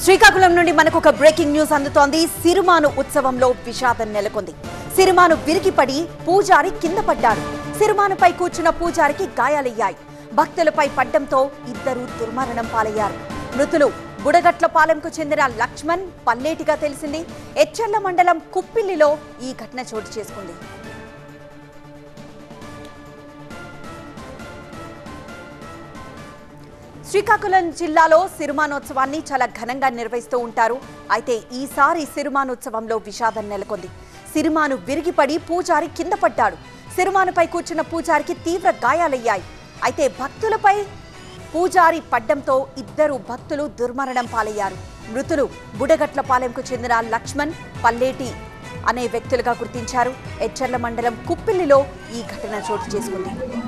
శ్రీకాకుళం నుండి మనకు ఒక బ్రేకింగ్ న్యూస్ అందుతోంది. సిరిమాను ఉత్సవంలో విషాదం నెలకొంది. సిరిమాను విరిగిపడి పూజారి కింద పడ్డాడు. సిరిమానుపై కూర్చున్న పూజారికి గాయాలయ్యాయి. భక్తులపై పడ్డంతో ఇద్దరు దుర్మరణం పాలయ్యారు. మృతులు బుడగట్లపాలెంకు చెందిన లక్ష్మణ్, పల్లేటిగా తెలిసింది. ఎచ్చెర్ల మండలం కుప్పిల్లిలో ఈ ఘటన చోటు చేసుకుంది. శ్రీకాకుళం జిల్లాలో సిరిమానోత్సవాన్ని చాలా ఘనంగా నిర్వహిస్తూ ఉంటారు. అయితే ఈసారి సిరిమానోత్సవంలో విషాదం నెలకొంది. సిరిమాను విరిగిపడి పూజారి కింద పడ్డాడు. సిరిమానుపై కూర్చున్న పూజారికి తీవ్ర గాయాలయ్యాయి. అయితే భక్తులపై పూజారి పడ్డంతో ఇద్దరు భక్తులు దుర్మరణం పాలయ్యారు. మృతులు బుడగట్లపాలెంకు చెందిన లక్ష్మణ్, పల్లేటి అనే వ్యక్తులుగా గుర్తించారు. ఎచ్చెర్ల మండలం కుప్పిల్లిలో ఈ ఘటన చోటు చేసుకుంది.